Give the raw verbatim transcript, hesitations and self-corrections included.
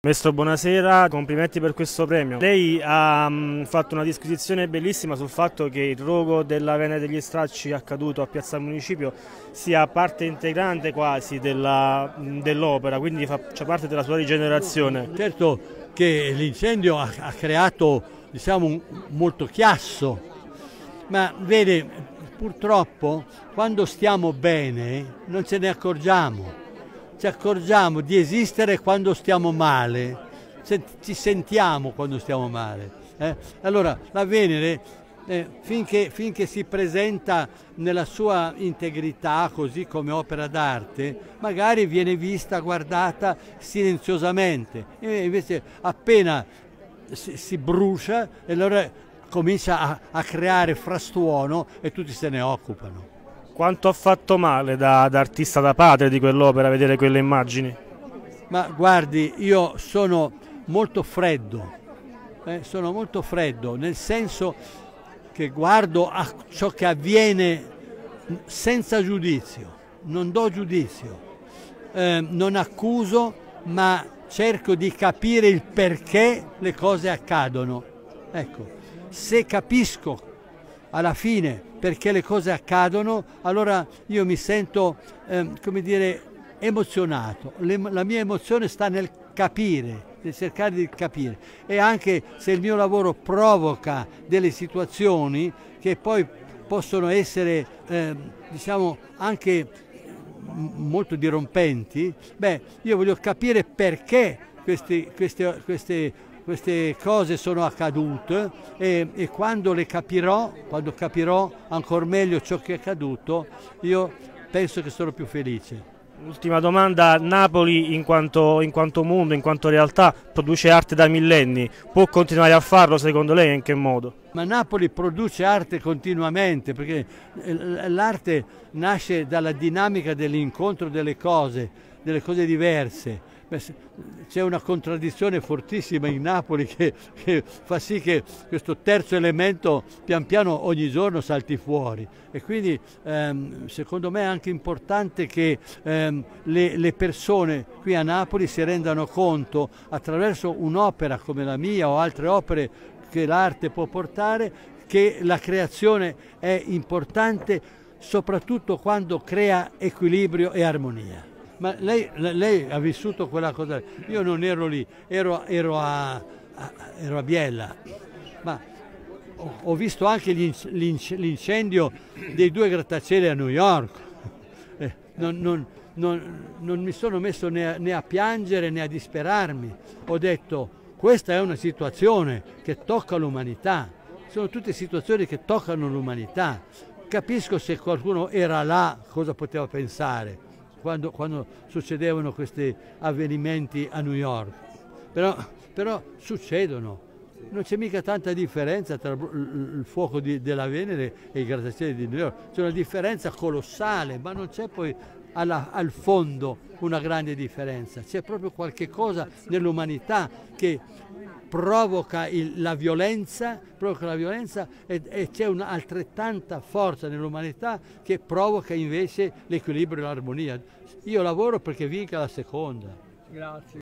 Maestro, buonasera, complimenti per questo premio. Lei ha um, fatto una disquisizione bellissima sul fatto che il rogo della Venere degli Stracci accaduto a Piazza Municipio sia parte integrante quasi dell'opera, quindi faccia parte della sua rigenerazione. Certo che l'incendio ha, ha creato, diciamo, un, molto chiasso, ma vede, purtroppo quando stiamo bene non ce ne accorgiamo. Ci accorgiamo di esistere quando stiamo male, ci sentiamo quando stiamo male. Eh? Allora la Venere, eh, finché, finché si presenta nella sua integrità, così come opera d'arte, magari viene vista, guardata silenziosamente, e invece appena si, si brucia, e allora comincia a, a creare frastuono e tutti se ne occupano. Quanto ha fatto male da, da artista da padre di quell'opera vedere quelle immagini? Ma guardi, io sono molto freddo, eh, sono molto freddo, nel senso che guardo a ciò che avviene senza giudizio, non do giudizio, eh, non accuso, ma cerco di capire il perché le cose accadono. Ecco, se capisco alla fine perché le cose accadono, allora io mi sento, eh, come dire, emozionato. Le, la mia emozione sta nel capire, nel cercare di capire. E anche se il mio lavoro provoca delle situazioni che poi possono essere, eh, diciamo, anche molto dirompenti, beh, io voglio capire perché questi, queste, queste queste cose sono accadute e, e quando le capirò, quando capirò ancora meglio ciò che è accaduto, io penso che sono più felice. Ultima domanda, Napoli in quanto, in quanto mondo, in quanto realtà, produce arte da millenni, può continuare a farlo secondo lei e in che modo? Ma Napoli produce arte continuamente, perché l'arte nasce dalla dinamica dell'incontro delle cose, delle cose diverse. C'è una contraddizione fortissima in Napoli che, che fa sì che questo terzo elemento pian piano ogni giorno salti fuori, e quindi ehm, secondo me è anche importante che ehm, le, le persone qui a Napoli si rendano conto, attraverso un'opera come la mia o altre opere che l'arte può portare, che la creazione è importante soprattutto quando crea equilibrio e armonia. Ma lei, lei ha vissuto quella cosa, io non ero lì, ero, ero, a, a, ero a Biella, ma ho, ho visto anche l'incendio dei due grattacieli a New York. Eh, non, non, non, non mi sono messo né a, né a piangere né a disperarmi, ho detto questa è una situazione che tocca l'umanità, sono tutte situazioni che toccano l'umanità. Capisco se qualcuno era là cosa poteva pensare Quando, quando succedevano questi avvenimenti a New York, però, però succedono, non c'è mica tanta differenza tra il, il fuoco di, della Venere e i grattacieli di New York, c'è una differenza colossale, ma non c'è poi alla, al fondo una grande differenza, c'è proprio qualche cosa nell'umanità che provoca il, la violenza, provoca la violenza e, e c'è un'altrettanta forza nell'umanità che provoca invece l'equilibrio e l'armonia. Io lavoro perché vinca la seconda. Grazie.